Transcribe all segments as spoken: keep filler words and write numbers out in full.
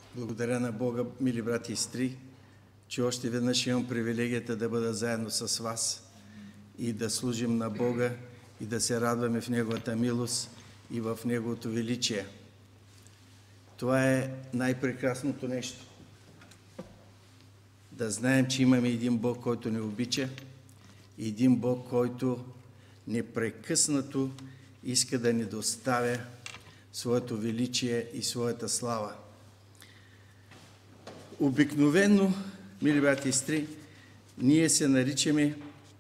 Благодаря на Бога, мили брати и сестри, че още веднъж имам привилегията да бъда заедно с вас и да служим на Бога и да се радваме в Неговата милост и в Неговото величие. Това е най-прекрасното нещо. Да знаем, че имаме един Бог, който ни обича, и един Бог, който непрекъснато иска да ни доставя своето величие и своята слава. Обикновено, мили брати и сестри, ние се наричаме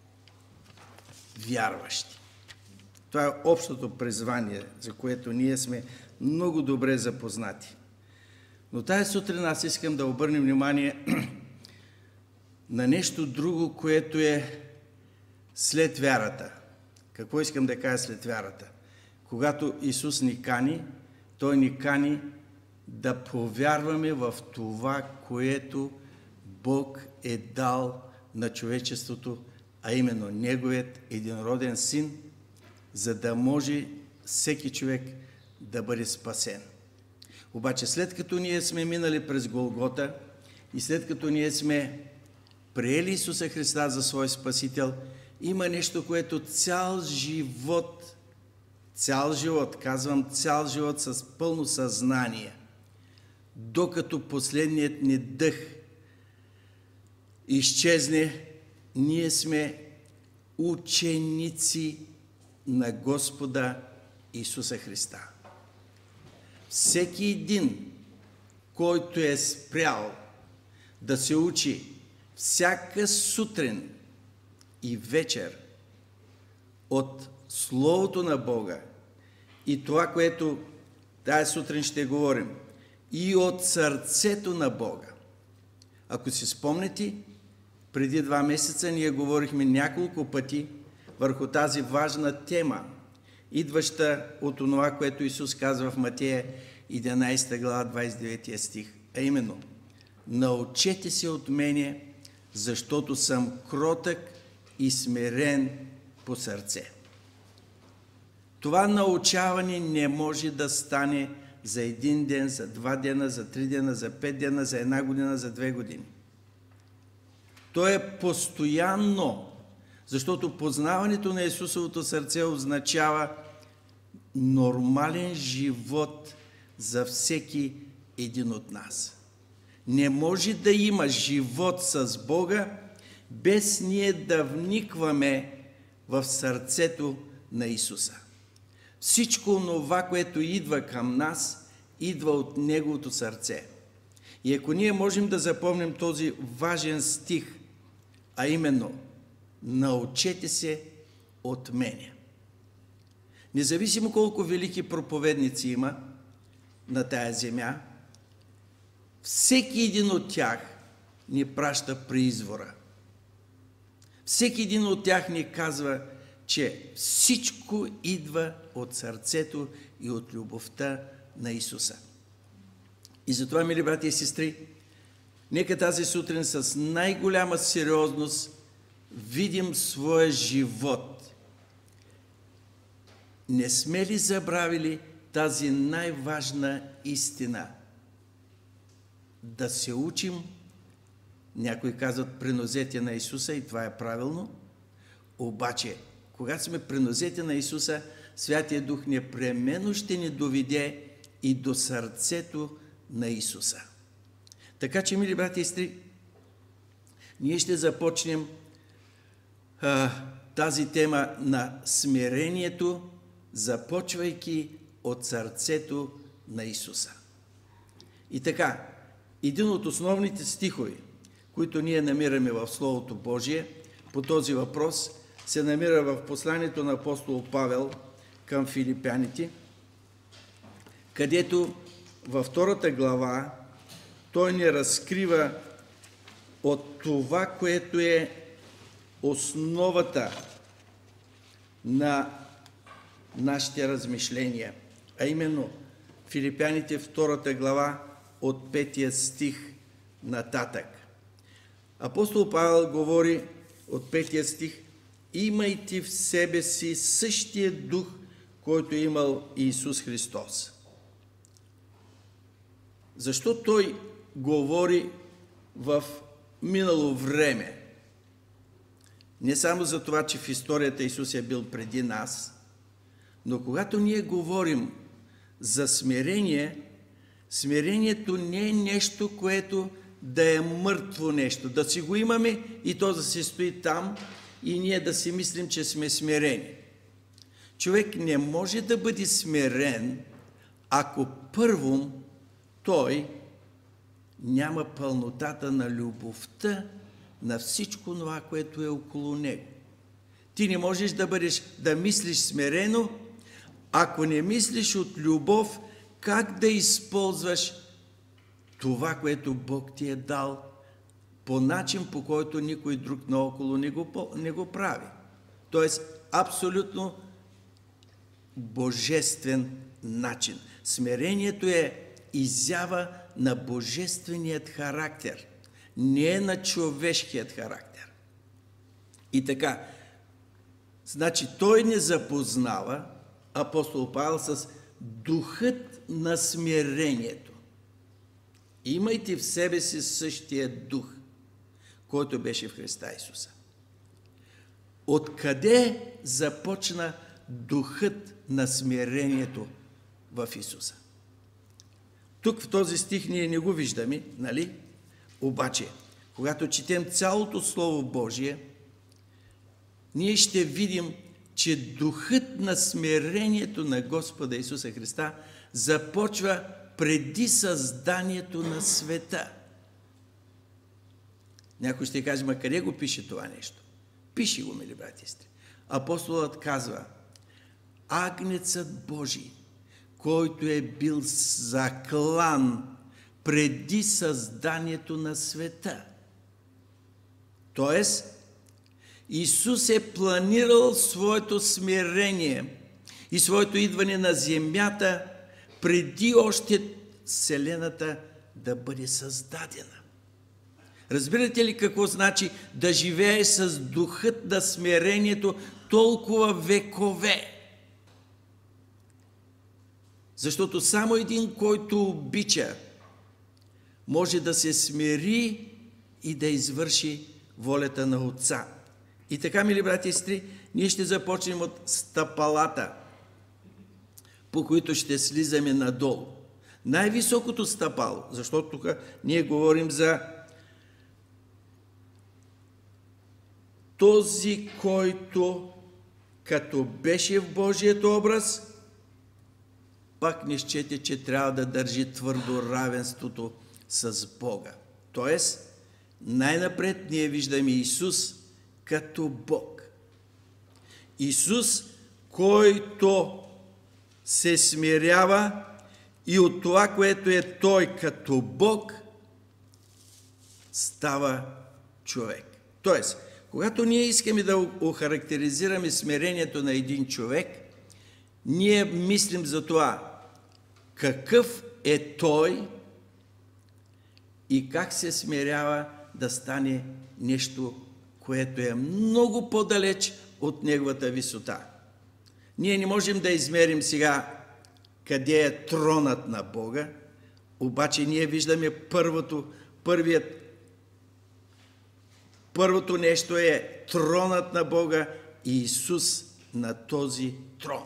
вярващи. Това е общото призвание, за което ние сме много добре запознати. Но тази сутрин аз искам да обърнем внимание на нещо друго, което е след вярата. Какво искам да кажа след вярата? Когато Исус ни кани, Той ни кани да повярваме в това, което Бог е дал на човечеството, а именно Неговият единороден Син, за да може всеки човек да бъде спасен. Обаче след като ние сме минали през Голгота и след като ние сме приели Исуса Христа за свой Спасител, има нещо, което цял живот, цял живот, казвам цял живот с пълно съзнание, докато последният ни дъх изчезне, ние сме ученици на Господа Исуса Христа. Всеки един, който е спрял да се учи всяка сутрин и вечер от Словото на Бога и това, което тази сутрин ще говорим, и от сърцето на Бога. Ако си спомните, преди два месеца ние говорихме няколко пъти върху тази важна тема, идваща от това, което Исус казва в Матея единадесета глава, двадесет и девети стих, а именно: научете се от мене, защото съм кротък и смирен по сърце. Това научаване не може да стане за един ден, за два дена, за три дена, за пет дена, за една година, за две години. То е постоянно, защото познаването на Исусовото сърце означава нормален живот за всеки един от нас. Не може да има живот с Бога, без ние да вникваме в сърцето на Исуса. Всичко това, което идва към нас, идва от Неговото сърце. И ако ние можем да запомним този важен стих, а именно: научете се от мене. Независимо колко велики проповедници има на тая земя, всеки един от тях ни праща при извора. Всеки един от тях ни казва, че всичко идва от сърцето и от любовта на Исуса. И затова, мили брати и сестри, нека тази сутрин с най-голяма сериозност видим своя живот. Не сме ли забравили тази най-важна истина? Да се учим, някои казват, при нозете на Исуса, и това е правилно, обаче, когато сме при нозете на Исуса, Святия Дух непременно ще ни доведе и до сърцето на Исуса. Така че, мили брати и сестри, ние ще започнем а, тази тема на смирението, започвайки от сърцето на Исуса. И така, един от основните стихове, които ние намираме в Словото Божие по този въпрос, се намира в посланието на апостол Павел към филипяните, където във втората глава той ни разкрива от това, което е основата на нашите размишления, а именно Филипяните втората глава от петия стих нататък. Апостол Павел говори от петия стих: имайте в себе си същия дух, който е имал Исус Христос. Защо той говори в минало време? Не само за това, че в историята Исус е бил преди нас, но когато ние говорим за смирение, смирението не е нещо, което да е мъртво нещо, да си го имаме и то да се стои там и ние да си мислим, че сме смирени. Човек не може да бъде смирен, ако първо той няма пълнотата на любовта на всичко това, което е около него. Ти не можеш да бъдеш, да мислиш смирено, ако не мислиш от любов как да използваш това, което Бог ти е дал по начин, по който никой друг наоколо не го, не го прави. Тоест, абсолютно божествен начин. Смирението е изява на божественият характер, не на човешкият характер. И така, значи той не запознава апостол Павел с духът на смирението. Имайте в себе си същия дух, който беше в Христа Исуса. Откъде започна духът на смирението в Исуса? Тук в този стих ние не го виждаме, нали? Обаче, когато четем цялото Слово Божие, ние ще видим, че духът на смирението на Господа Исуса Христа започва преди създанието на света. Някой ще каже, ма къде го пише това нещо? Пише го, мили брати и сестри. Апостолът казва, Агнецът Божий, който е бил заклан преди създанието на света. Тоест, Исус е планирал своето смирение и своето идване на земята преди още Вселената да бъде създадена. Разбирате ли какво значи да живее с духът на смирението толкова векове? Защото само един, който обича, може да се смири и да извърши волята на Отца. И така, мили брати и сестри, ние ще започнем от стъпалата, по които ще слизаме надолу. Най-високото стъпало, защото тук ние говорим за този, който като беше в Божият образ, пак не счете, че трябва да държи твърдо равенството с Бога. Тоест, най-напред ние виждаме Исус като Бог. Исус, който се смирява и от това, което е Той като Бог, става човек. Тоест, когато ние искаме да охарактеризираме смирението на един човек, ние мислим за това какъв е той и как се смирява да стане нещо, което е много по-далеч от неговата висота. Ние не можем да измерим сега къде е тронът на Бога, обаче ние виждаме първото, първият, първото нещо е тронът на Бога и Исус на този трон.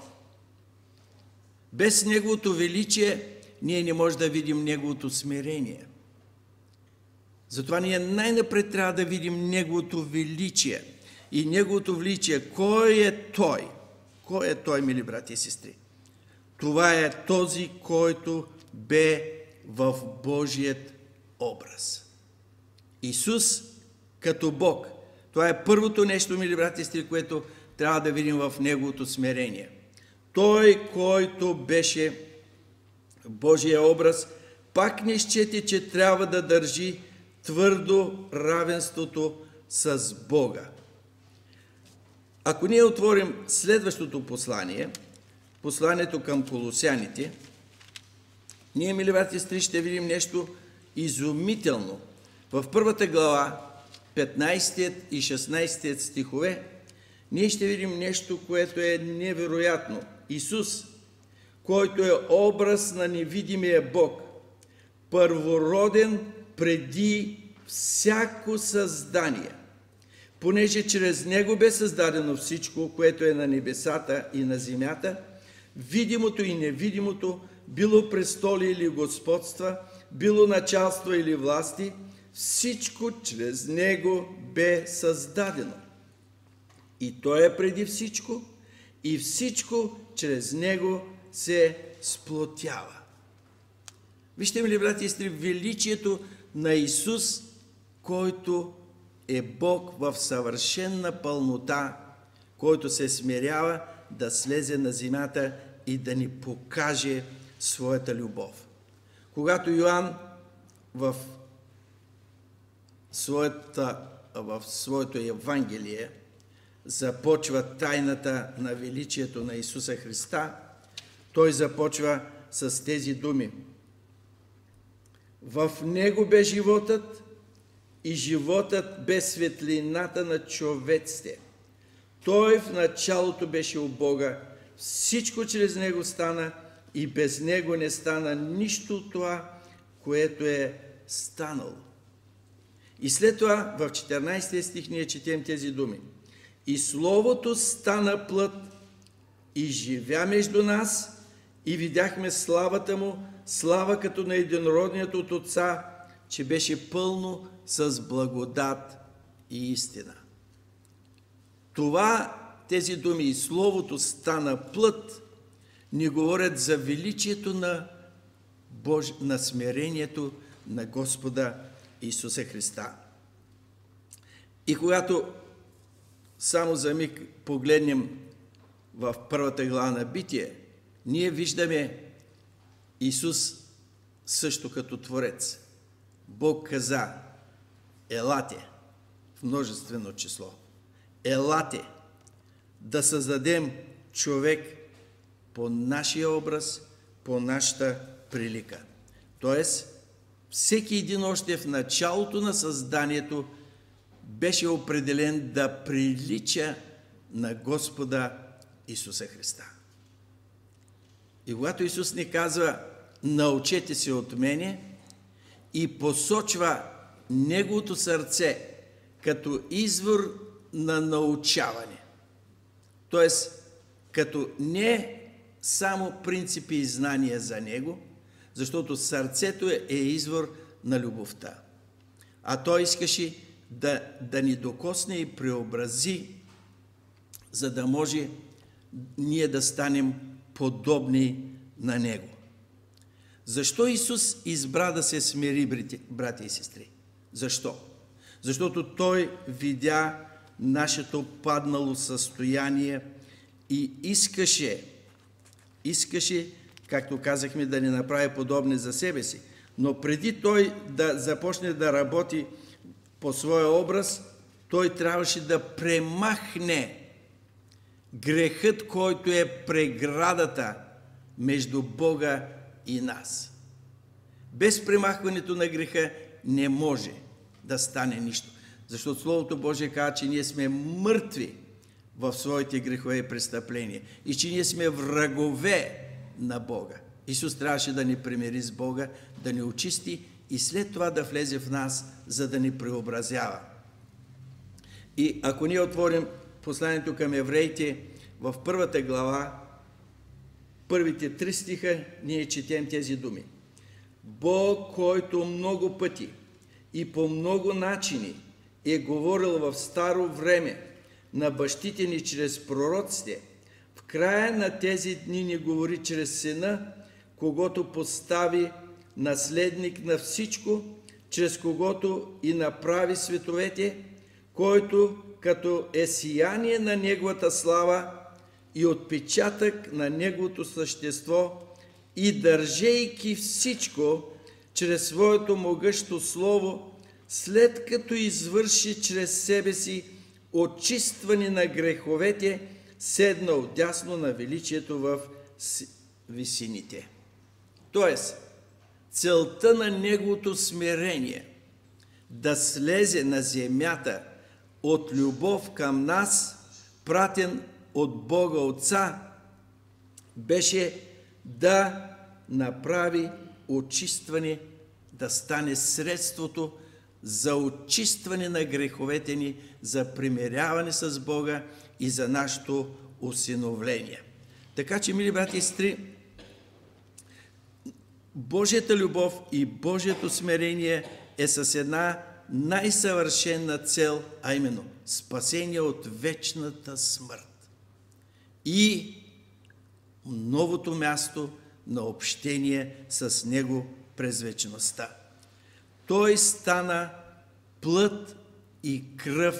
Без Неговото величие ние не можем да видим Неговото смирение. Затова ние най-напред трябва да видим Неговото величие. И Неговото величие, кой е Той? Кой е Той, мили брати и сестри? Това е този, който бе в Божият образ. Исус като Бог. Това е първото нещо, мили брати и сестри, което трябва да видим в Неговото смирение. Той, който беше в Божия образ, пак не счете, че трябва да държи твърдо равенството с Бога. Ако ние отворим следващото послание, посланието към колосяните, ние, мили брати и сестри, ще видим нещо изумително. В първата глава, петнайсети и шестнайсети стихове, ние ще видим нещо, което е невероятно. Исус, който е образ на невидимия Бог, първороден преди всяко създание, понеже чрез него бе създадено всичко, което е на небесата и на земята, видимото и невидимото, било престоли или господства, било началство или власти, всичко чрез него бе създадено. И той е преди всичко, и всичко чрез него се сплотява. Вижте, мили брати и сестри, величието на Исус, който е Бог в съвършена пълнота, който се смирява да слезе на земята и да ни покаже своята любов. Когато Йоан в, своята, в своето Евангелие започва тайната на величието на Исуса Христа, той започва с тези думи. В него бе животът и животът бе светлината на човеците. Той в началото беше у Бога, всичко чрез него стана и без него не стана нищо от това, което е станало. И след това в четиринайсети стих ние четем тези думи. И Словото стана плът и живя между нас и видяхме славата му, слава като на единородният от Отца, че беше пълно с благодат и истина. Това, тези думи и Словото стана плът, ни говорят за величието на, Бож... на смирението на Господа Исуса Христа. И когато само за миг погледнем в първата глава на Битие, ние виждаме Исус също като Творец. Бог каза, елате, в множествено число, елате, да създадем човек по нашия образ, по нашата прилика. Тоест, всеки един още в началото на създанието беше определен да прилича на Господа Исуса Христа. И когато Исус ни казва, научете се от мене, и посочва неговото сърце като извор на научаване. Тоест, като не само принципи и знания за него, защото сърцето е извор на любовта. А той искаше да, да ни докосне и преобрази, за да може ние да станем подобни на него. Защо Исус избра да се смири, брати и сестри? Защо? Защото Той видя нашето паднало състояние и искаше, искаше, както казахме, да ни направи подобни за себе си. Но преди Той да започне да работи по своя образ, Той трябваше да премахне грехът, който е преградата между Бога и нас. Без премахването на греха не може да стане нищо. Защото Словото Божие казва, че ние сме мъртви в своите грехове и престъпления и че ние сме врагове на Бога. Исус трябваше да ни примири с Бога, да ни очисти и след това да влезе в нас, за да ни преобразява. И ако ние отворим посланието към евреите в първата глава, първите три стиха, ние четем тези думи. Бог, който много пъти и по много начини е говорил в старо време на бащите ни чрез пророците, в края на тези дни ни говори чрез Сина, когото постави наследник на всичко, чрез когото и направи световете, който като е сияние на Неговата слава и отпечатък на Неговото същество и държейки всичко чрез своето могъщо слово, след като извърши чрез себе си очистване на греховете, седна отдясно на величието в висините. Тоест, целта на Неговото смирение да слезе на земята от любов към нас, пратен от Бога Отца, беше да направи очистване да стане средството за очистване на греховете ни, за примиряване с Бога и за нашето усиновление. Така че, мили брати и сестри, Божията любов и Божието смирение е с една най-съвършена цел, а именно спасение от вечната смърт и новото място на общение с Него през вечността. Той стана плът и кръв,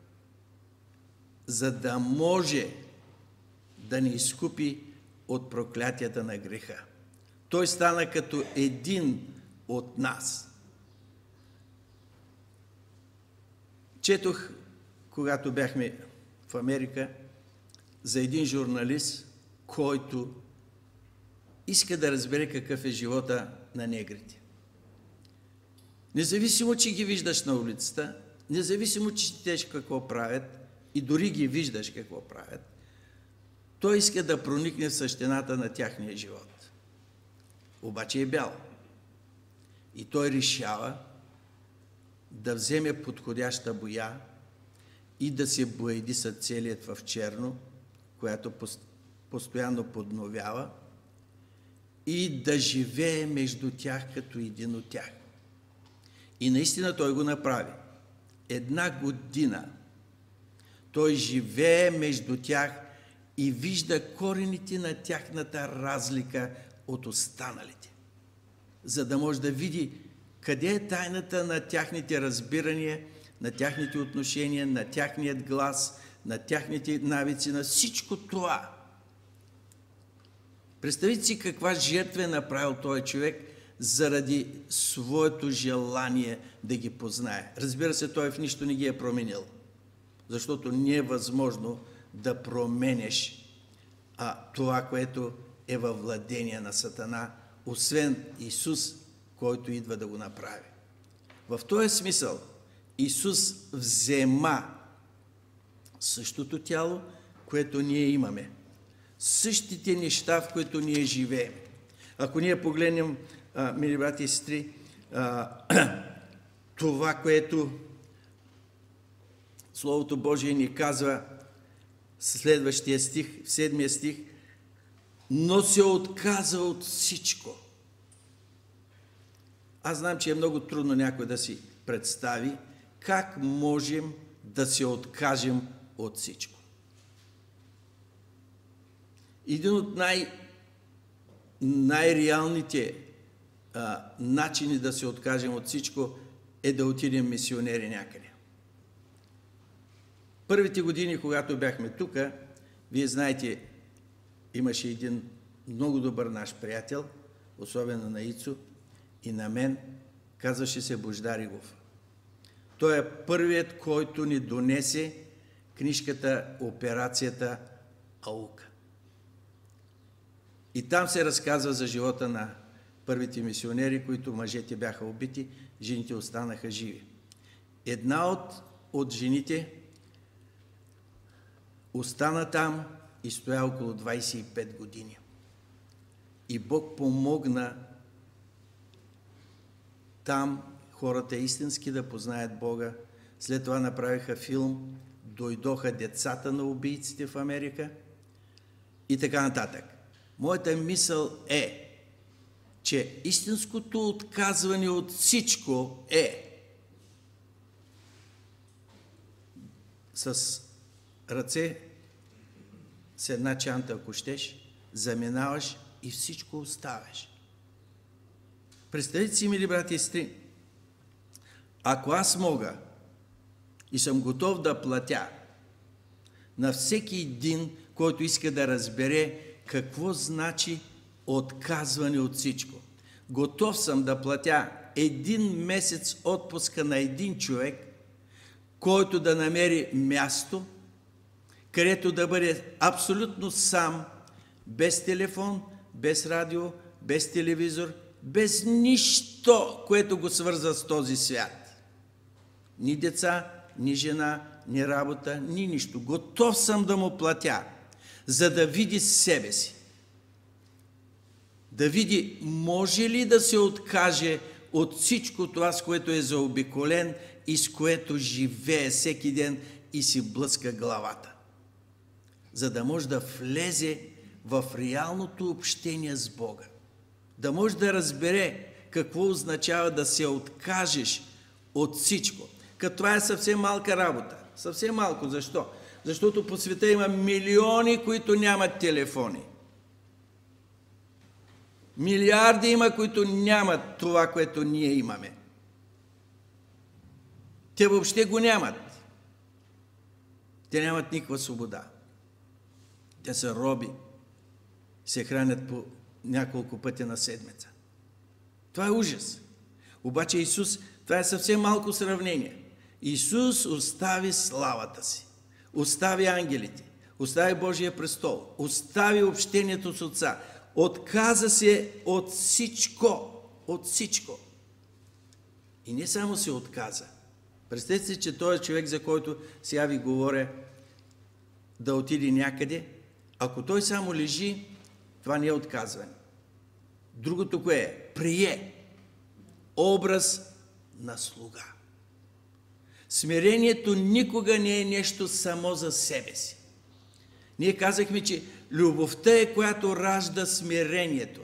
за да може да ни изкупи от проклятията на греха. Той стана като един от нас. Четох, когато бяхме в Америка, за един журналист, който иска да разбере какъв е живота на негрите. Независимо, че ги виждаш на улицата, независимо, че четеш какво правят и дори ги виждаш какво правят, той иска да проникне в същината на тяхния живот. Обаче е бял. И той решава да вземе подходяща боя и да се бояди с целият в черно, която постоянно подновява, и да живее между тях като един от тях. И наистина той го направи. Една година той живее между тях и вижда корените на тяхната разлика от останалите, за да може да види къде е тайната на тяхните разбирания, на тяхните отношения, на тяхният глас, на тяхните навици, на всичко това. Представете си каква жертва е направил този човек заради своето желание да ги познае. Разбира се, той в нищо не ги е променил, защото не е възможно да променеш а, това, което е във владение на Сатана, освен Исус, който идва да го направи. В този смисъл Исус взема същото тяло, което ние имаме. Същите неща, в които ние живеем. Ако ние погледнем, а, мили брати и сестри, а, това, което Словото Божие ни казва, следващия стих, в седмия стих, но се отказа от всичко. Аз знам, че е много трудно някой да си представи как можем да се откажем от всичко. Един от най- най-реалните а, начини да се откажем от всичко е да отидем мисионери някъде. Първите години, когато бяхме тук, вие знаете, имаше един много добър наш приятел, особено на Ицо и на мен, казваше се Бождар Игов. Той е първият, който ни донесе книжката "Операцията Аука". И там се разказва за живота на първите мисионери, които мъжете бяха убити, жените останаха живи. Една от, от жените остана там и стоя около двайсет и пет години. И Бог помогна там хората истински да познаят Бога. След това направиха филм, дойдоха децата на убийците в Америка и така нататък. Моята мисъл е, че истинското отказване от всичко е с ръце, с една чанта, ако щеш, заминаваш и всичко оставяш. Представете си, мили брати и сестри, ако аз мога и съм готов да платя на всеки един, който иска да разбере какво значи отказване от всичко. Готов съм да платя един месец отпуска на един човек, който да намери място, където да бъде абсолютно сам, без телефон, без радио, без телевизор, без нищо, което го свързва с този свят. Ни деца, ни жена, ни работа, ни нищо. Готов съм да му платя, за да види себе си. Да види, може ли да се откаже от всичко това, с което е заобиколен и с което живее всеки ден и си блъска главата. За да може да влезе в реалното общение с Бога. Да може да разбере какво означава да се откажеш от всичко. Като това е съвсем малка работа. Съвсем малко. Защо? Защото по света има милиони, които нямат телефони. Милиарди има, които нямат това, което ние имаме. Те въобще го нямат. Те нямат никаква свобода. Те са роби. Се хранят по няколко пъти на седмица. Това е ужас. Обаче Исус, това е съвсем малко сравнение. Исус остави славата си. Остави ангелите. Остави Божия престол. Остави общението с Отца. Отказа се от всичко. От всичко. И не само се отказа. Представете си, че той е човек, за който сега ви говоря, да отиде някъде. Ако той само лежи, това не е отказване. Другото кое е? Прие образ на слуга. Смирението никога не е нещо само за себе си. Ние казахме, че любовта е, която ражда смирението.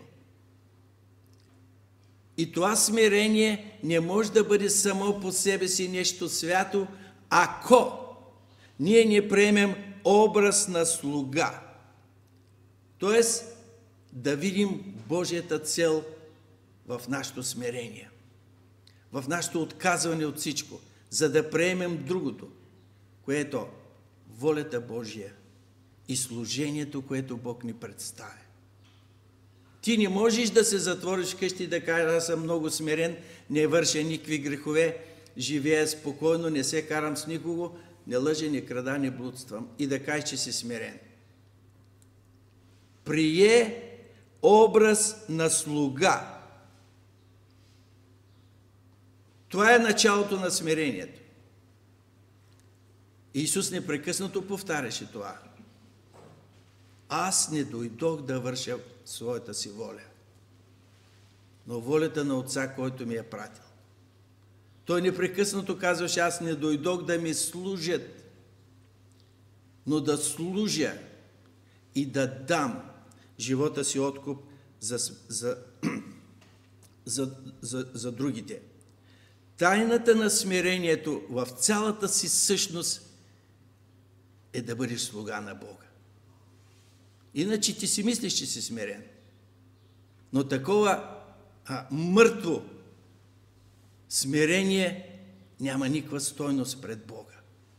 И това смирение не може да бъде само по себе си нещо свято, ако ние не приемем образ на слуга. Тоест, да видим Божията цел в нашето смирение, в нашето отказване от всичко, за да приемем другото, което е волята Божия и служението, което Бог ни представя. Ти не можеш да се затвориш вкъщи и да кажеш, аз съм много смирен, не върша никакви грехове, живея спокойно, не се карам с никого, не лъжа, не крада, не блудствам и да кажеш, че си смирен. Прие образ на слуга. Това е началото на смирението. Исус непрекъснато повтаряше това. Аз не дойдох да върша своята си воля, но волята на Отца, който ми е пратил. Той непрекъснато казваше, аз не дойдох да ми служат, но да служа и да дам живота си откуп за, за, за, за, за другите. Тайната на смирението в цялата си същност е да бъдеш слуга на Бога. Иначе ти си мислиш, че си смирен. Но такова а, мъртво смирение няма никаква стойност пред Бога.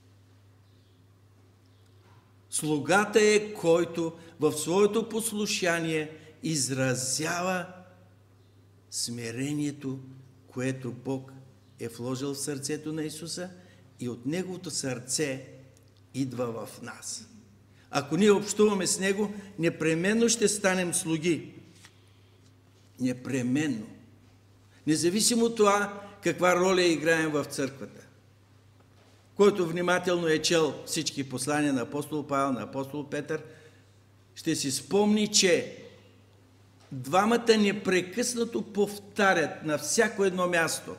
Слугата е, който в своето послушание изразява смирението, което Бог е вложил в сърцето на Исуса и от Неговото сърце идва в нас. Ако ние общуваме с Него, непременно ще станем слуги. Непременно. Независимо от това, каква роля играем в църквата. Който внимателно е чел всички послания на апостол Павел, на апостол Петър, ще си спомни, че двамата непрекъснато повтарят на всяко едно място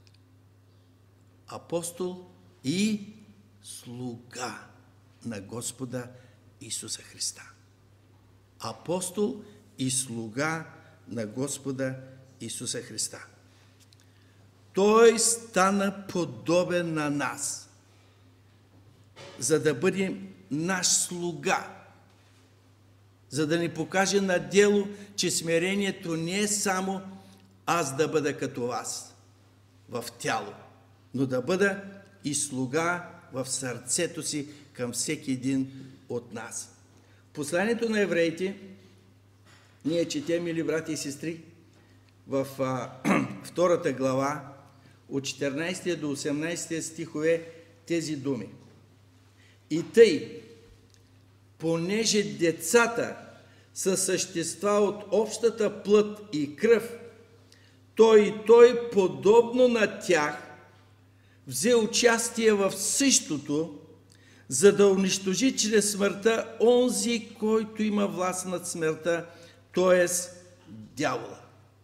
апостол и слуга на Господа Исуса Христа. Апостол и слуга на Господа Исуса Христа. Той стана подобен на нас, за да бъде наш слуга, за да ни покаже на дело, че смирението не е само аз да бъда като вас в тяло, но да бъда и слуга в сърцето си към всеки един от нас. Посланието на евреите, ние четем, мили брати и сестри, в а, втората глава, от четиринайсети до осемнайсети стихове, тези думи. И тъй, понеже децата са същества от общата плът и кръв, той и той, подобно на тях, взе участие в същото, за да унищожи чрез смъртта онзи, който има власт над смъртта, т.е. дявола.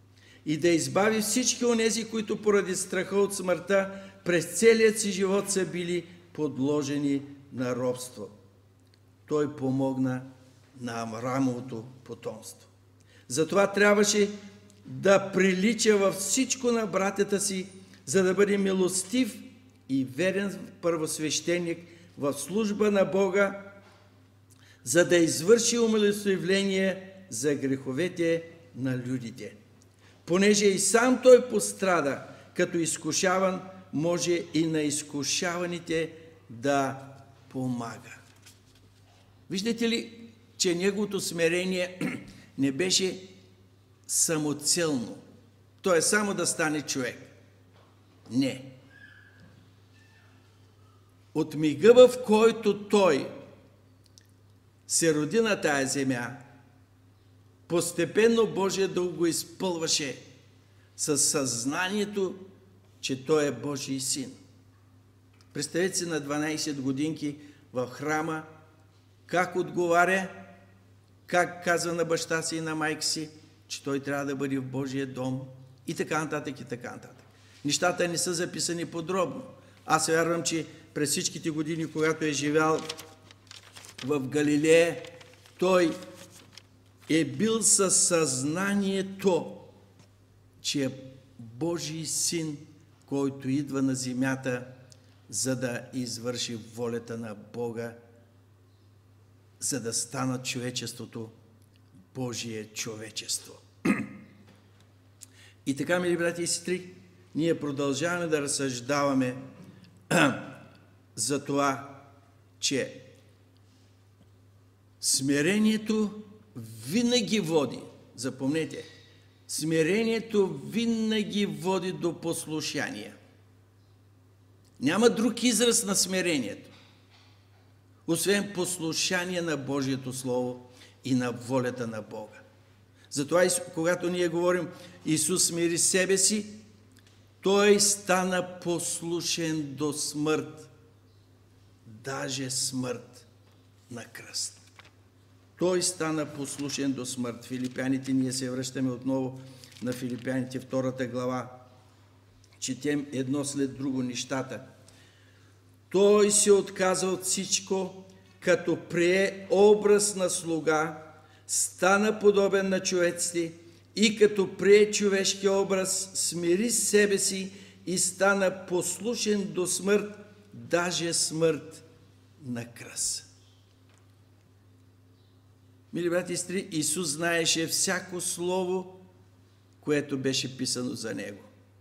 и да избави всички онези, които поради страха от смъртта през целият си живот са били подложени на робство. Той помогна на Авраамовото потомство. Затова трябваше да прилича във всичко на братята си, за да бъде милостив и верен първосвещеник в служба на Бога, за да извърши умилостивление за греховете на людите. Понеже и сам той пострада като изкушаван, може и на изкушаваните да помага. Виждате ли, че неговото смирение не беше самоцелно. То е само да стане човек. Не. От мига, в който той се роди на тая земя, постепенно Божия дух го изпълваше със съзнанието, че той е Божий син. Представете си на дванайсет годинки в храма, как отговаря, как казва на баща си и на майка си, че той трябва да бъде в Божия дом и така нататък и така нататък. Нещата не са записани подробно. Аз вярвам, че през всичките години, когато е живял в Галилея, той е бил със съзнанието, че е Божий син, който идва на земята, за да извърши волята на Бога, за да стана човечеството Божие човечество. И така, мили брати и сестри, ние продължаваме да разсъждаваме за това, че смирението винаги води, запомнете, смирението винаги води до послушание. Няма друг израз на смирението, освен послушание на Божието Слово и на волята на Бога. Затова, когато ние говорим Исус смири себе си, той стана послушен до смърт, даже смърт на кръст. Той стана послушен до смърт. Филипяните, ние се връщаме отново на Филипяните, втората глава. Четем едно след друго нещата. Той се отказа от всичко, като прие образ на слуга, стана подобен на човеците и като прие човешки образ, смири себе си и стана послушен до смърт, даже смърт на кръст. Мили брати и сестри, Исус знаеше всяко слово, което беше писано за Него.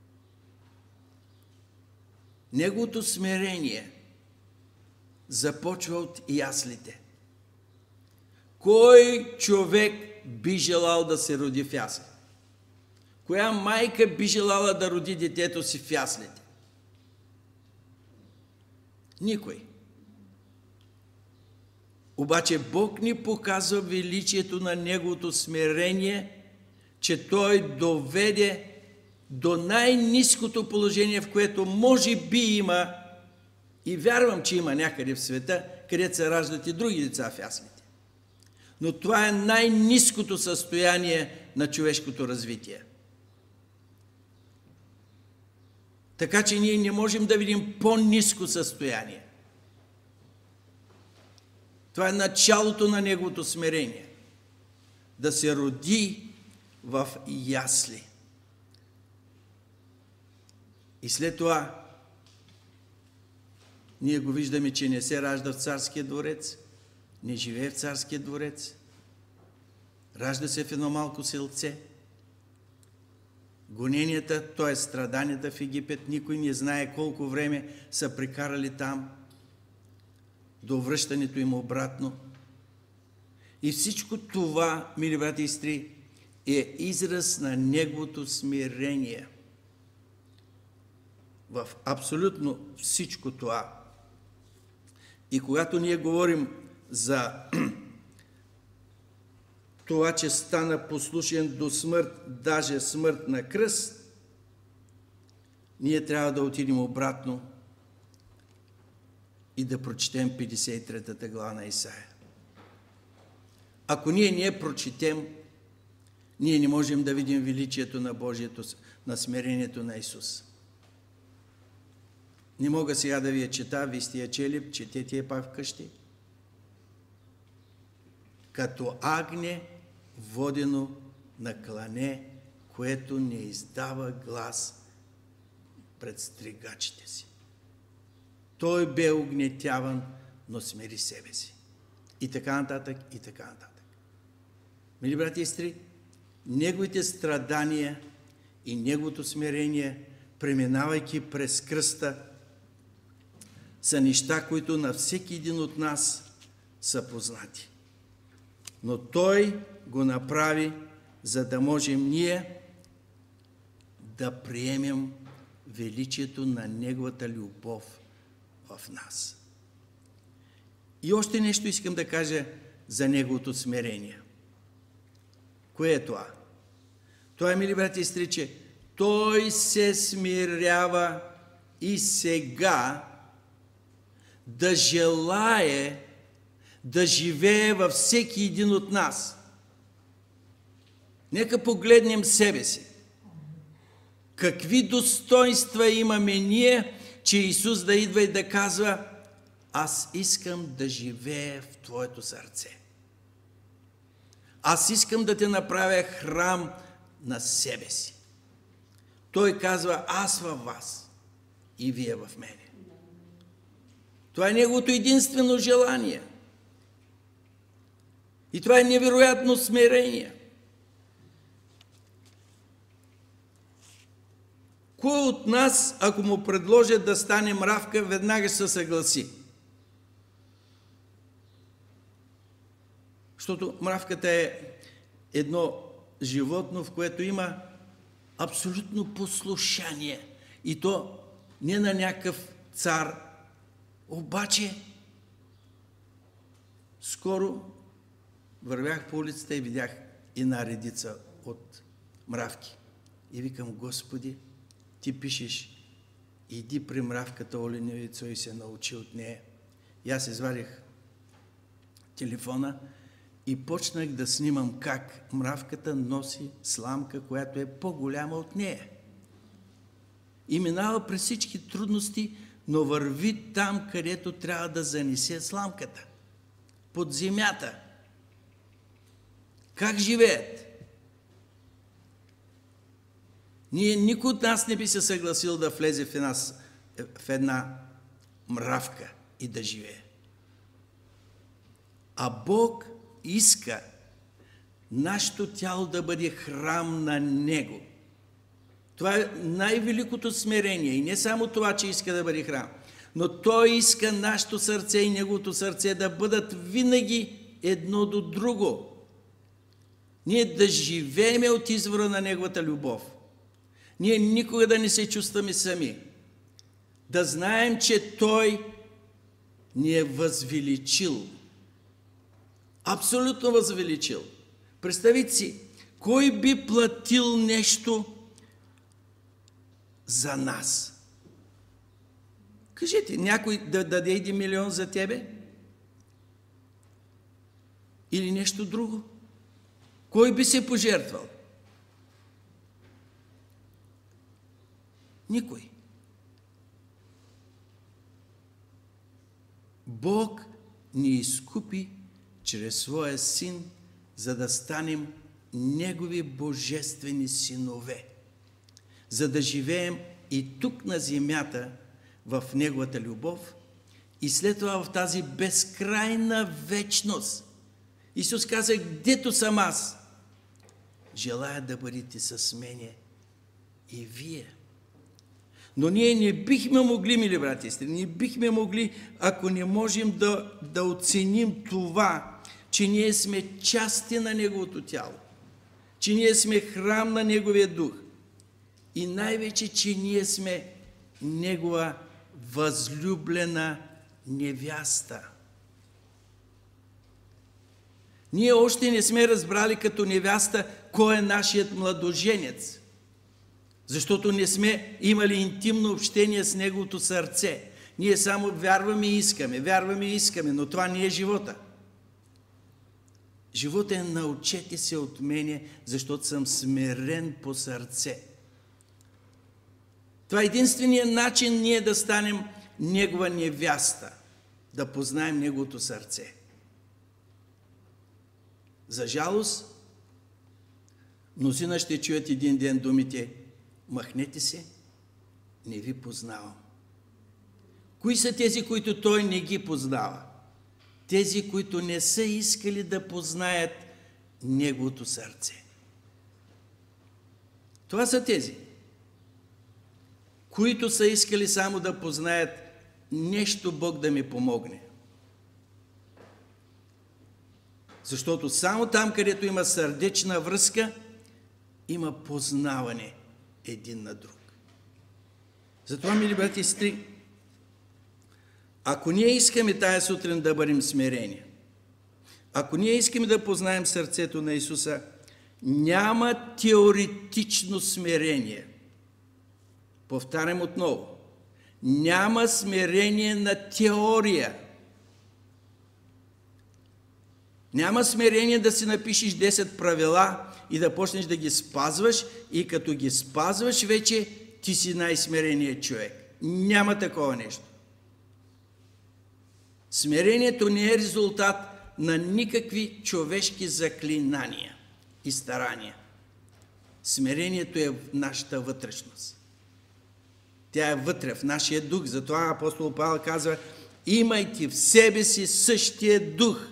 Неговото смирение започва от яслите. Кой човек би желал да се роди в ясли? Коя майка би желала да роди детето си в яслите? Никой. Обаче Бог ни показва величието на Неговото смирение, че Той доведе до най-ниското положение, в което може би има, и вярвам, че има някъде в света, където се раждат и други деца в яслите. Но това е най-ниското състояние на човешкото развитие. Така че ние не можем да видим по-ниско състояние. Това е началото на Неговото смирение. Да се роди в ясли. И след това ние го виждаме, че не се ражда в царския дворец, не живее в царския дворец, ражда се в едно малко селце. Гоненията, т.е. страданията в Египет, никой не знае колко време са прекарали там, до връщането им обратно. И всичко това, мили брати и сестри, е израз на Неговото смирение. В абсолютно всичко това. И когато ние говорим за това, че стана послушен до смърт, даже смърт на кръст, ние трябва да отидем обратно и да прочетем петдесет и третата глава на Исаия. Ако ние не я прочетем, ние не можем да видим величието на Божието, на смирението на Исус. Не мога сега да ви я чета, вие сте я чели, четете я пак вкъщи. Като агне, водено на клане, което не издава глас пред стригачите си. Той бе огнетяван, но смири себе си. И така нататък, и така нататък. Мили брати и сестри, неговите страдания и неговото смирение, преминавайки през кръста, са неща, които на всеки един от нас са познати. Но той го направи, за да можем ние да приемем величието на неговата любов в нас. И още нещо искам да кажа за неговото смирение. Кое е това? Това е, мили брати и сестри, че той се смирява и сега да желае да живее във всеки един от нас. Нека погледнем себе си. Какви достоинства имаме ние, че Исус да идва и да казва: аз искам да живея в твоето сърце. Аз искам да те направя храм на себе си. Той казва: аз във вас и вие в мене. Това е неговото единствено желание. И това е невероятно смирение. Кой от нас, ако му предложат да стане мравка, веднага ще се съгласи? Защото мравката е едно животно, в което има абсолютно послушание. И то не на някакъв цар. Обаче, скоро вървях по улицата и видях една редица от мравки. И викам: Господи, ти пишеш: иди при мравката, о ленивица, и се научи от нея. И аз извадих телефона и почнах да снимам как мравката носи сламка, която е по-голяма от нея. И минава през всички трудности, но върви там, където трябва да занесе сламката. Под земята. Как живеят? Ние, никой от нас не би се съгласил да влезе в една, в една мравка и да живее. А Бог иска нашето тяло да бъде храм на Него. Това е най-великото смирение. И не само това, че иска да бъде храм, но Той иска нашето сърце и Неговото сърце да бъдат винаги едно до друго. Ние да живееме от извора на Неговата любов. Ние никога да не се чувстваме сами. Да знаем, че Той ни е възвеличил. Абсолютно възвеличил. Представете си, кой би платил нещо за нас? Кажете, някой да даде един милион за тебе? Или нещо друго? Кой би се пожертвал? Никой. Бог ни изкупи чрез Своя Син, за да станем Негови божествени синове, за да живеем и тук на земята в Неговата любов и след това в тази безкрайна вечност. Исус каза: гдето съм аз, желая да бъдете с мене и вие. Но ние не бихме могли, мили брати и сестри, не бихме могли, ако не можем да, да оценим това, че ние сме части на Неговото тяло, че ние сме храм на Неговия дух и най-вече, че ние сме Негова възлюблена невяста. Ние още не сме разбрали като невяста кой е нашият младоженец, защото не сме имали интимно общение с Неговото сърце. Ние само вярваме и искаме, вярваме и искаме, но това не е живота. Живота е: научете се от мене, защото съм смирен по сърце. Това е единственият начин ние да станем Негова невяста, да познаем Неговото сърце. За жалост, мнозина ще чуят един ден думите: махнете се, не ви познавам. Кои са тези, които той не ги познава? Тези, които не са искали да познаят Неговото сърце. Това са тези, които са искали само да познаят нещо Бог да ми помогне. Защото само там, където има сърдечна връзка, има познаване един на друг. Затова, мили брати и сестри, ако ние искаме тая сутрин да бъдем смирени, ако ние искаме да познаем сърцето на Исуса, няма теоретично смирение. Повтарям отново. Няма смирение на теория. Няма смирение да си напишеш десет правила и да почнеш да ги спазваш, и като ги спазваш, вече ти си най-смиреният човек. Няма такова нещо. Смирението не е резултат на никакви човешки заклинания и старания. Смирението е в нашата вътрешност. Тя е вътре, в нашия дух. Затова апостол Павел казва: имайте в себе си същия дух.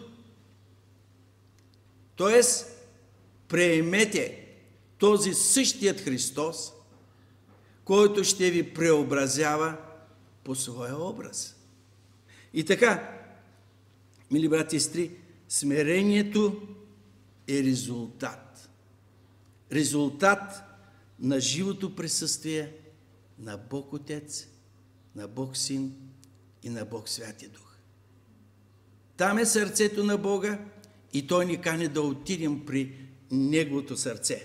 Тоест, приемете този същият Христос, който ще ви преобразява по своя образ. И така, мили брати и сестри, смирението е резултат. Резултат на живото присъствие на Бог Отец, на Бог Син и на Бог Святи Дух. Там е сърцето на Бога и Той ни кани да отидем при Неговото сърце.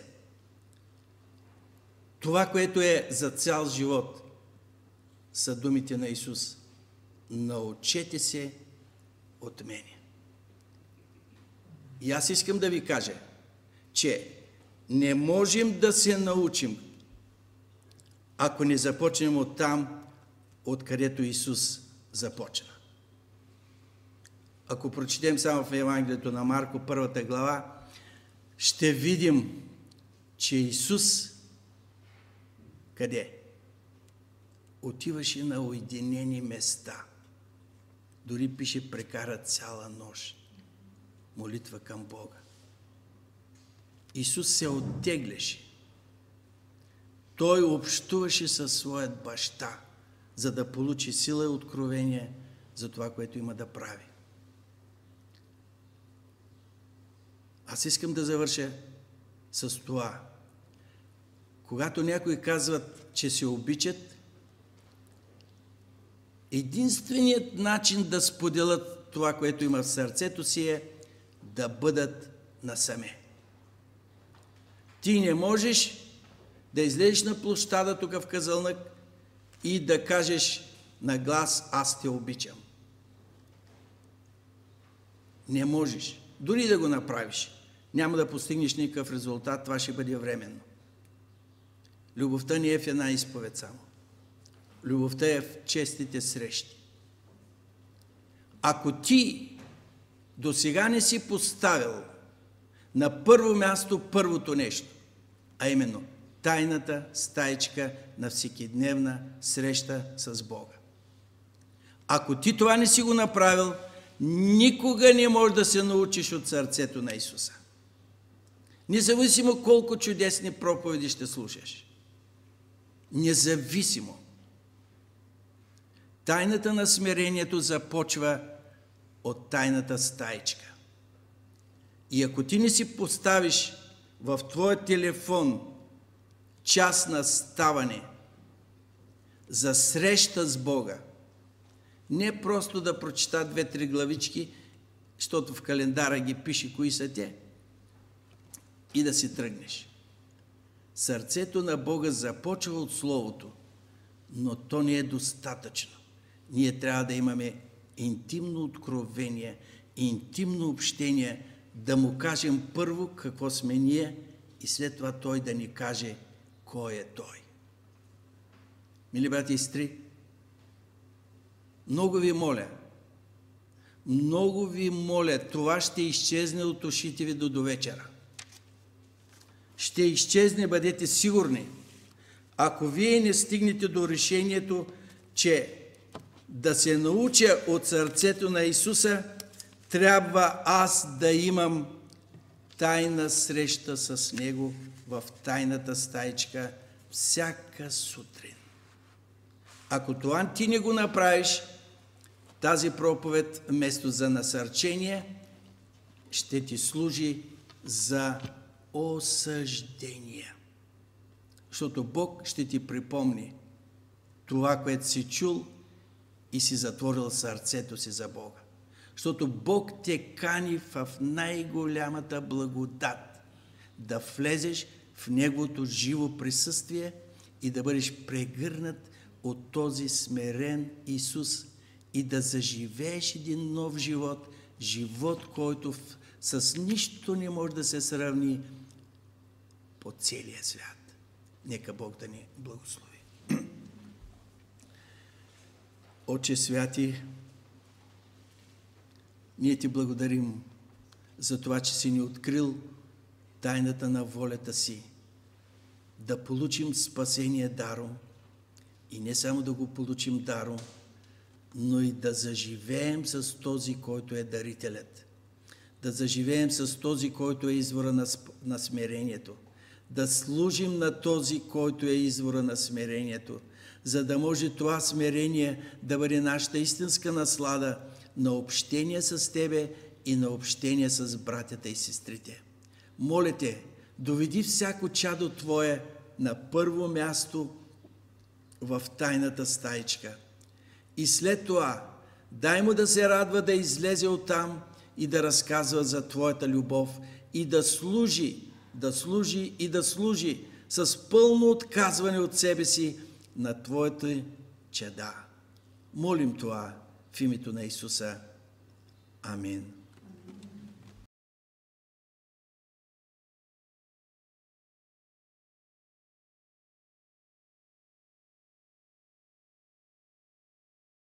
Това, което е за цял живот, са думите на Исус: научете се от мене. И аз искам да ви кажа, че не можем да се научим, ако не започнем от там, откъдето Исус започна. Ако прочетем само в Евангелието на Марко, първата глава, ще видим, че Исус къде? Отиваше на уединени места. Дори пише: прекара цяла нощ молитва към Бога. Исус се оттегляше. Той общуваше със своят баща, за да получи сила и откровение за това, което има да прави. Аз искам да завърша с това. Когато някои казват, че се обичат, единственият начин да споделят това, което има в сърцето си, е да бъдат насаме. Ти не можеш да излезеш на площада тук в Казълнък и да кажеш на глас: аз те обичам. Не можеш. Дори да го направиш, няма да постигнеш никакъв резултат, това ще бъде временно. Любовта не е в една изповед само. Любовта е в честите срещи. Ако ти до сега не си поставил на първо място първото нещо, а именно тайната стаичка на всекидневна среща с Бога. Ако ти това не си го направил, никога не можеш да се научиш от сърцето на Исуса. Независимо колко чудесни проповеди ще слушаш. Независимо. Тайната на смирението започва от тайната стаичка. И ако ти не си поставиш в твоя телефон час на ставане за среща с Бога, не просто да прочита две-три главички, защото в календара ги пише кои са те, и да си тръгнеш. Сърцето на Бога започва от Словото, но то не е достатъчно. Ние трябва да имаме интимно откровение, интимно общение да му кажем първо какво сме ние и след това той да ни каже кой е той. Мили брати и сестри, много ви моля, много ви моля, това ще изчезне от ушите ви до довечера. Ще изчезне, бъдете сигурни, ако вие не стигнете до решението, че да се науча от сърцето на Исуса, трябва аз да имам тайна среща с Него в тайната стаичка всяка сутрин. Ако това ти не го направиш, тази проповед вместо за насърчение ще ти служи за осъждение. Защото Бог ще ти припомни това, което си чул и си затворил сърцето си за Бога. Защото Бог те кани в най-голямата благодат да влезеш в Неговото живо присъствие и да бъдеш прегърнат от този смирен Исус и да заживееш един нов живот, живот, който с нищо не може да се сравни по целия свят. Нека Бог да ни благослови. Отче святи, ние ти благодарим за това, че си ни открил тайната на волята си, да получим спасение даром и не само да го получим даром, но и да заживеем с този, който е дарителят, да заживеем с този, който е извора на, на смирението, да служим на този, който е извора на смирението, за да може това смирение да бъде нашата истинска наслада на общение с Тебе и на общение с братята и сестрите. Моля Те, доведи всяко чадо Твое на първо място в тайната стаичка. И след това дай му да се радва да излезе оттам и да разказва за Твоята любов и да служи, да служи и да служи с пълно отказване от себе си на Твоята чада. Молим това в името на Исуса. Амин.